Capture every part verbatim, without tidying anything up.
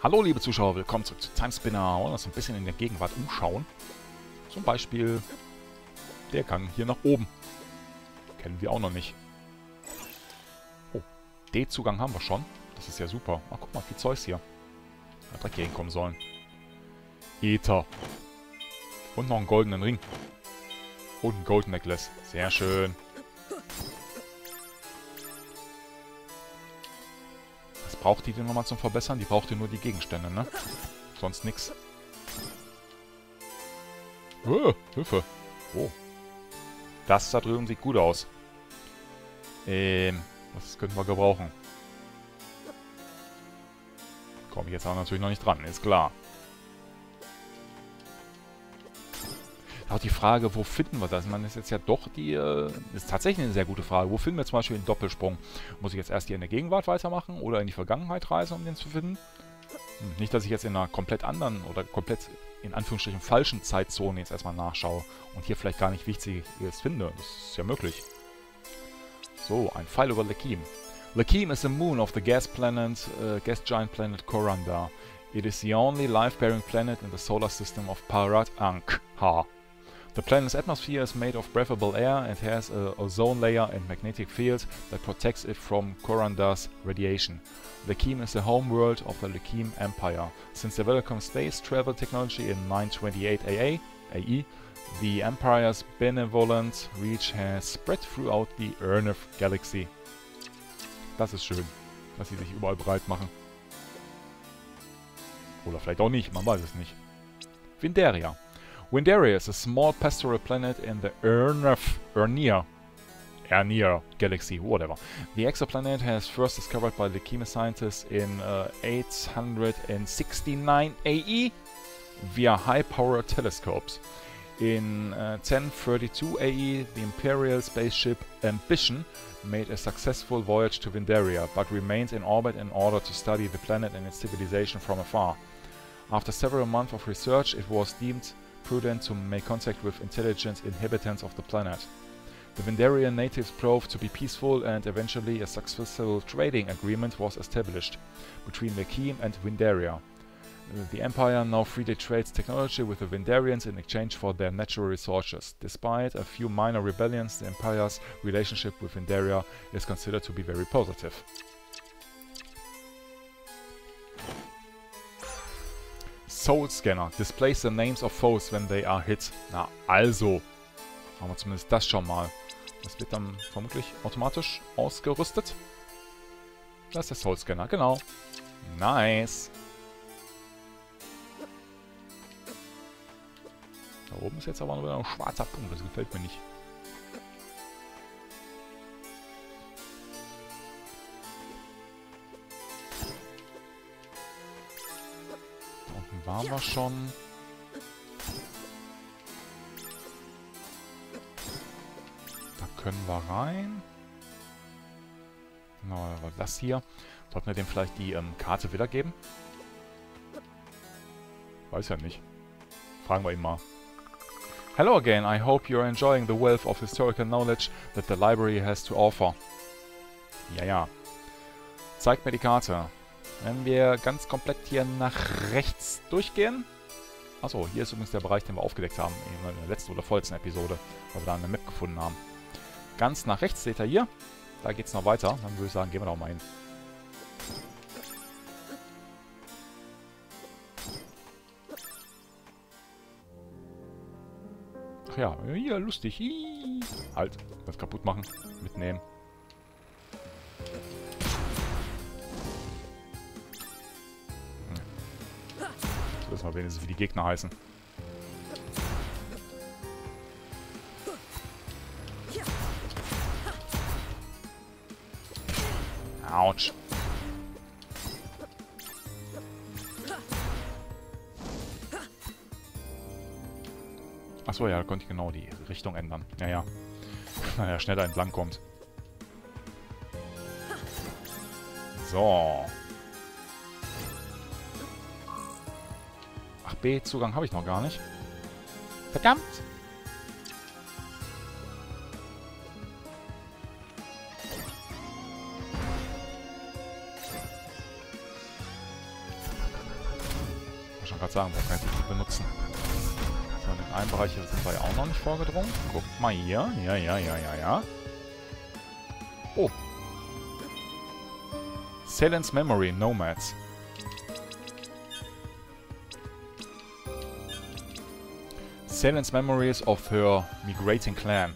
Hallo liebe Zuschauer, willkommen zurück zu Timespinner. Wir wollen uns ein bisschen in der Gegenwart umschauen. Zum Beispiel der Gang hier nach oben. Kennen wir auch noch nicht. Oh, D-Zugang haben wir schon. Das ist ja super. Ach, guck mal, viel Zeus hier. Da direkt hier hinkommen sollen. Ether. Und noch einen goldenen Ring. Und ein Gold Necklace. Sehr schön. Was braucht die denn nochmal zum Verbessern? Die braucht ihr nur die Gegenstände, ne? Sonst nix. Oh, Hilfe. Oh. Das da drüben sieht gut aus. Ähm, das könnten wir gebrauchen. Komme ich jetzt aber natürlich noch nicht dran, ist klar. Auch die Frage, wo finden wir das? Ich meine, das ist jetzt ja doch die, äh, ist tatsächlich eine sehr gute Frage. Wo finden wir zum Beispiel den Doppelsprung? Muss ich jetzt erst hier in der Gegenwart weitermachen oder in die Vergangenheit reisen, um den zu finden? Hm, nicht, dass ich jetzt in einer komplett anderen oder komplett in Anführungsstrichen falschen Zeitzone jetzt erstmal nachschaue und hier vielleicht gar nicht Wichtiges finde. Das ist ja möglich. So, ein Pfeil über Lekim. Lekim is the moon of the gas planet, uh, gas giant planet Corundar. It is the only life-bearing planet in the solar system of Parat Ankh-Ha. The planet's atmosphere is made of breathable air and has an ozone layer and magnetic field that protects it from Corundar's radiation. Lekim is the home world of the Lekim Empire. Since developing space travel technology in nine twenty-eight A E, the Empire's benevolent reach has spread throughout the Ernith Galaxy. Das ist schön, dass sie sich überall breit machen. Oder vielleicht auch nicht, man weiß es nicht. Windaria. Windaria is a small pastoral planet in the Ernith, Ernia, Ernia Galaxy, whatever. The exoplanet has first discovered by Lekim scientists in uh, eight sixty-nine A E via high-power telescopes. In uh, ten thirty-two A E, the Imperial spaceship Ambition made a successful voyage to Windaria, but remained in orbit in order to study the planet and its civilization from afar. After several months of research, it was deemed prudent to make contact with intelligent inhabitants of the planet. The Windarian natives proved to be peaceful, and eventually a successful trading agreement was established between Lekim and Windaria. The Empire now freely trades technology with the Windarians in exchange for their natural resources. Despite a few minor rebellions, the Empire's relationship with Windaria is considered to be very positive. Soul Scanner. Displays the names of foes when they are hit. Na, also. Haben wir zumindest das schon mal. Das wird dann vermutlich automatisch ausgerüstet. Das ist der Soul Scanner, genau. Nice. Da oben ist jetzt aber nur ein schwarzer Punkt. Das gefällt mir nicht. Waren wir schon. Da können wir rein. Genau, das hier. Sollten wir dem vielleicht die ähm, Karte wiedergeben? Weiß ja nicht. Fragen wir ihn mal. Hello again, I hope you're enjoying the wealth of historical knowledge that the library has to offer. Ja, ja. Zeig mir die Karte. Wenn wir ganz komplett hier nach rechts durchgehen. Achso, hier ist übrigens der Bereich, den wir aufgedeckt haben in der letzten oder vorletzten Episode, weil wir da eine Map gefunden haben. Ganz nach rechts seht ihr hier. Da geht es noch weiter. Dann würde ich sagen, gehen wir da mal hin. Ach ja, hier, lustig. Hiii. Halt, das kaputt machen. Mitnehmen. Wissen wir wenigstens, wie die Gegner heißen. Autsch. Achso, ja, da konnte ich genau die Richtung ändern. Ja, ja. Wenn er schneller entlang kommt. So. B-Zugang habe ich noch gar nicht. Verdammt! Ich schon gerade sagen, warum kann ich die nicht benutzen? So, in den einen Bereich hier sind wir ja auch noch nicht vorgedrungen. Guckt mal hier. Ja, ja, ja, ja, ja. Oh. Selen's Memory, Nomads. Selen's memories of her migrating clan.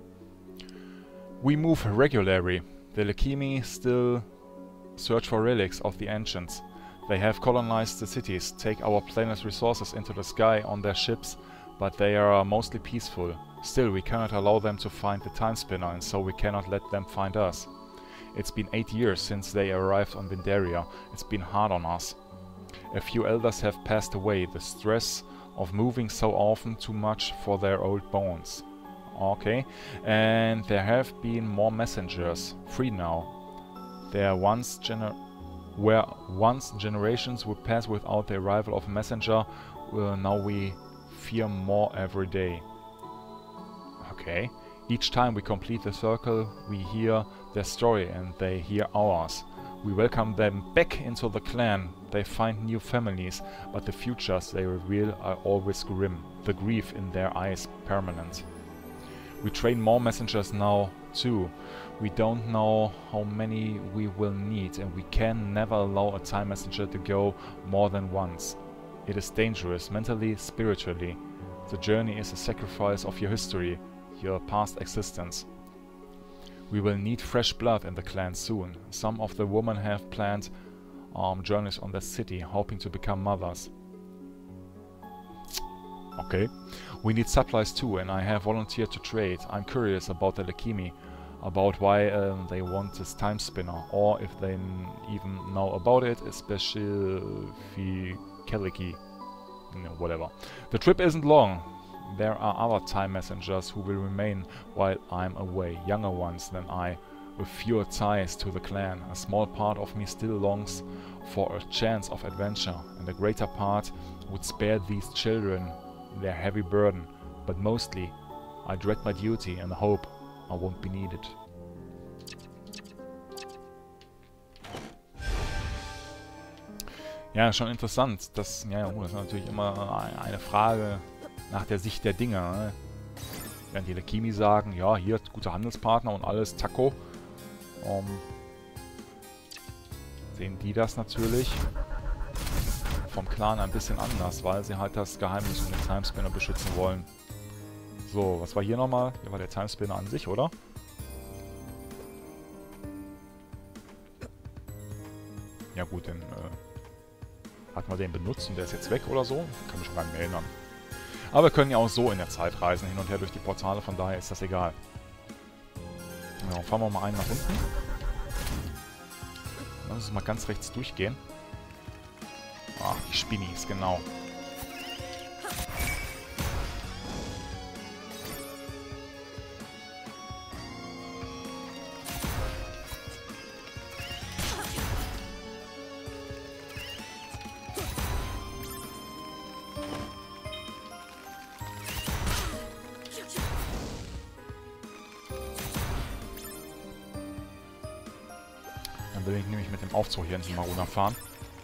We move regularly. The Lekimi still search for relics of the ancients. They have colonized the cities, take our planet's resources into the sky on their ships, but they are mostly peaceful. Still, we cannot allow them to find the Time Spinner, and so we cannot let them find us. It's been eight years since they arrived on Vindaria. It's been hard on us. A few elders have passed away. The stress of moving so often too much for their old bones. Okay. And there have been more messengers. Free now. There once gener where once generations would pass without the arrival of a messenger, uh, now we fear more every day. Okay. Each time we complete the circle, we hear their story and they hear ours. We welcome them back into the clan. They find new families, but the futures they reveal are always grim. The grief in their eyes permanent. We train more messengers now too. We don't know how many we will need, and we can never allow a time messenger to go more than once. It is dangerous, mentally, spiritually. The journey is a sacrifice of your history, your past existence. We will need fresh blood in the clan soon. Some of the women have planned um, journeys on the city, hoping to become mothers. Okay. We need supplies too, and I have volunteered to trade. I'm curious about the Lekimi, about why um, they want this time spinner, or if they n even know about it, especially Keliki. No, whatever. The trip isn't long. There are other time messengers who will remain while I'm away, younger ones than I, with fewer ties to the clan. A small part of me still longs for a chance of adventure, and a greater part would spare these children their heavy burden, but mostly I dread my duty and hope I won't be needed. Ja, schon interessant. Das, ja, das ist natürlich immer eine Frage nach der Sicht der Dinge. Ne? Während die Lekimi sagen, ja, hier, guter Handelspartner und alles, Taco. Um, sehen die das natürlich vom Clan ein bisschen anders, weil sie halt das Geheimnis um den Timespinner beschützen wollen. So, was war hier nochmal? Hier war der Timespinner an sich, oder? Ja gut, dann äh, hat man den benutzt und der ist jetzt weg oder so. Kann mich schon gar nicht mehr erinnern. Aber wir können ja auch so in der Zeit reisen, hin und her durch die Portale, von daher ist das egal. Ja, fahren wir mal einen nach unten. Lass uns mal ganz rechts durchgehen. Ach, die Spinnis, genau. Dann will ich nämlich mit dem Aufzug hier hinten mal runterfahren.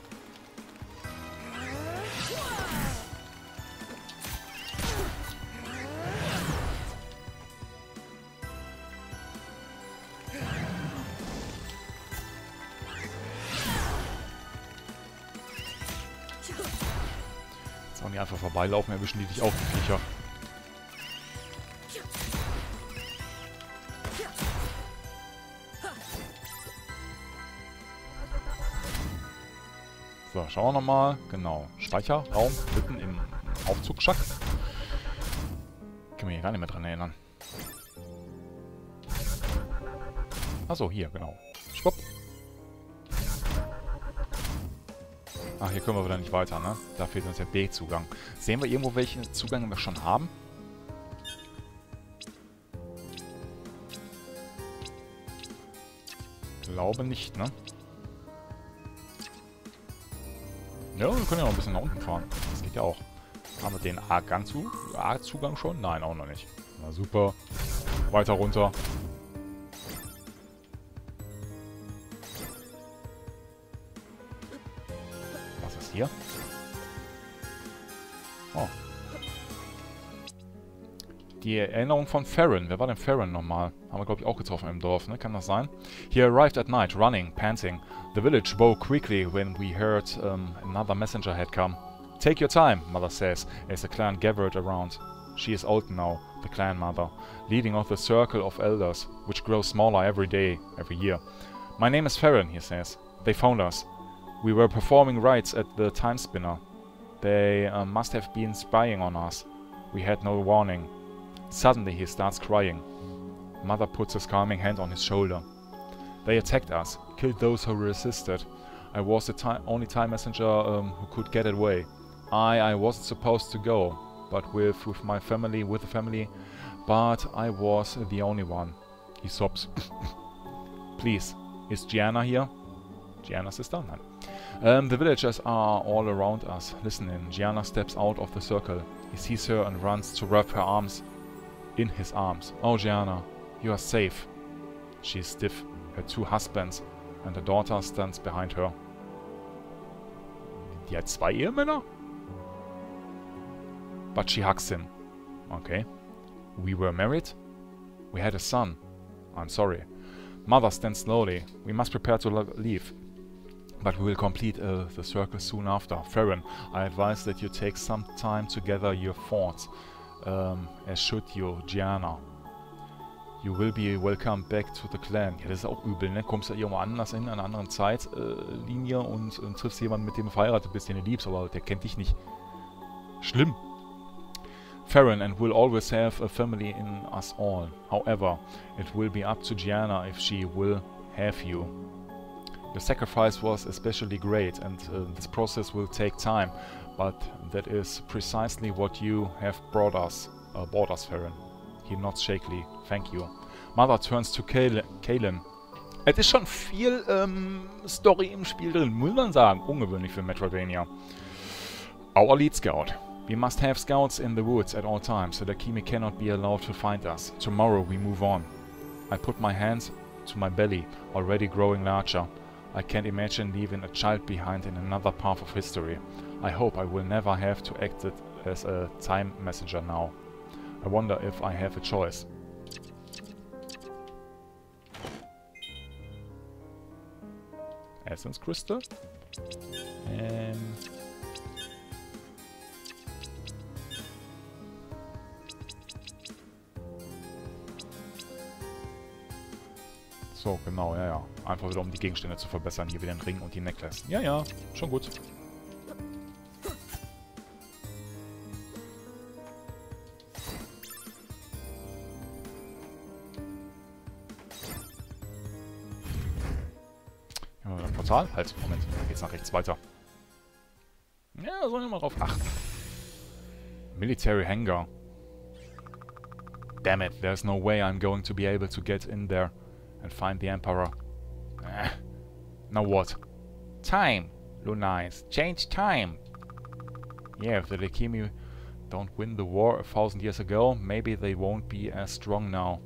Jetzt auch nicht einfach vorbeilaufen, erwischen die dich auch, die Viecher. So, schauen wir nochmal. Genau. Speicherraum mitten im Aufzugsschacht. Kann mich hier gar nicht mehr dran erinnern. Achso, hier, genau. Schwupp. Ach, hier können wir wieder nicht weiter, ne? Da fehlt uns der B-Zugang. Sehen wir irgendwo, welche Zugänge wir schon haben? Glaube nicht, ne? Ja, wir können ja noch ein bisschen nach unten fahren. Das geht ja auch. Haben wir den A-Gang zu? A-Zugang schon? Nein, auch noch nicht. Na super. Weiter runter. Was ist hier? Oh. Die Erinnerung von Farron. Wer war denn Farron nochmal? Haben wir, glaube ich, auch getroffen im Dorf, ne? Kann das sein? He arrived at night, running, panting. The village woke quickly when we heard um, another messenger had come. Take your time, Mother says, as the clan gathered around. She is old now, the clan mother, leading of the circle of elders, which grows smaller every day, every year. My name is Farron, he says. They found us. We were performing rites at the time spinner. They uh, must have been spying on us. We had no warning. Suddenly he starts crying. Mother puts his calming hand on his shoulder. They attacked us, killed those who resisted. I was the ti only time messenger um, who could get away. I I wasn't supposed to go, but with with my family, with the family, but I was the only one. He sobs. Please, is Gianna here? Gianna's sister? Nein. Um, the villagers are all around us, listening. Gianna steps out of the circle. He sees her and runs to wrap her arms in his arms. Oh, Gianna, you are safe. She is stiff. Her two husbands and a daughter stands behind her. Die hat zwei Ehemänner? But she hugs him. Okay. We were married? We had a son. I'm sorry. Mother stands slowly. We must prepare to leave. But we will complete uh, the circle soon after. Farron, I advise that you take some time to gather your thoughts. Um, as should you, Gianna. You will be welcome back to the clan. Ja, das ist auch übel, ne? Kommst du irgendwo anders hin, an einer anderen Zeitlinie äh, und, und triffst jemanden, mit dem du verheiratet bist, den du liebst, aber der kennt dich nicht. Schlimm. Farron and will always have a family in us all. However, it will be up to Gianna if she will have you. Your sacrifice was especially great, and uh, this process will take time, but that is precisely what you have brought us, uh, brought us, Farron. He nods shakily. Thank you. Mother turns to Kaelin. Es ist schon viel ähm, Story im Spiel drin, muss man sagen. Ungewöhnlich für Metroidvania. Our lead scout. We must have scouts in the woods at all times, so that Kimi cannot be allowed to find us. Tomorrow we move on. I put my hands to my belly, already growing larger. I can't imagine leaving a child behind in another path of history. I hope I will never have to act it as a time messenger now. I wonder if I have a choice. Essence Crystal. And so, genau, ja, ja. Einfach wieder, um die Gegenstände zu verbessern. Hier wieder den Ring und die Necklace. Ja, ja, schon gut. Portal? Halt, Moment. Geht's nach rechts weiter. Ja, sollen wir mal drauf achten. Military Hangar. Damn it, there's no way I'm going to be able to get in there and find the Emperor. Eh. Now what? Time, Lunais. Change time. Yeah, if the Lekimi don't win the war a thousand years ago, maybe they won't be as strong now.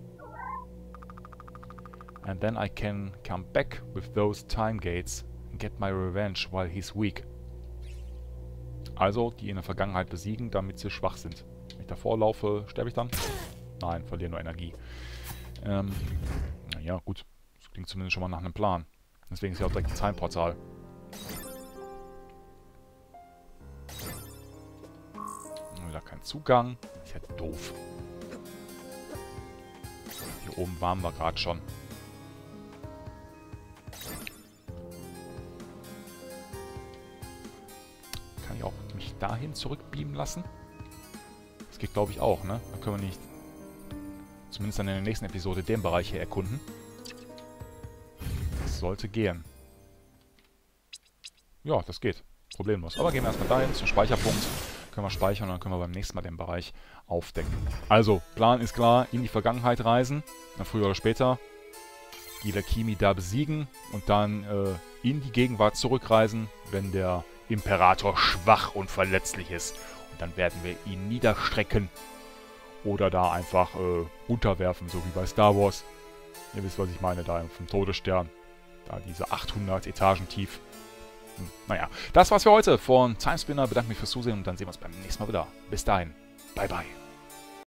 And then I can come back with those time gates and get my revenge while he's weak. Also, die in der Vergangenheit besiegen, damit sie schwach sind. Wenn ich davor laufe, sterbe ich dann? Nein, verliere nur Energie. Ähm, naja, gut. Das klingt zumindest schon mal nach einem Plan. Deswegen ist ja auch direkt ein Time-Portal. Wieder kein Zugang. Ist ja doof. Hier oben waren wir gerade schon. Kann ich auch mich dahin zurückbeamen lassen? Das geht, glaube ich, auch, ne? Dann können wir nicht, zumindest dann in der nächsten Episode, den Bereich hier erkunden. Das sollte gehen. Ja, das geht. Problemlos. Aber gehen wir erstmal dahin, zum Speicherpunkt. Können wir speichern und dann können wir beim nächsten Mal den Bereich aufdecken. Also, Plan ist klar, in die Vergangenheit reisen, dann früher oder später die Lekimi da besiegen und dann äh, in die Gegenwart zurückreisen, wenn der Imperator schwach und verletzlich ist. Und dann werden wir ihn niederstrecken oder da einfach äh, runterwerfen, so wie bei Star Wars. Ihr wisst, was ich meine, da vom Todesstern. Da diese achthundert Etagen tief. Hm, naja, das war's für heute von Timespinner. Bedanke mich fürs Zusehen und dann sehen wir uns beim nächsten Mal wieder. Bis dahin. Bye, bye.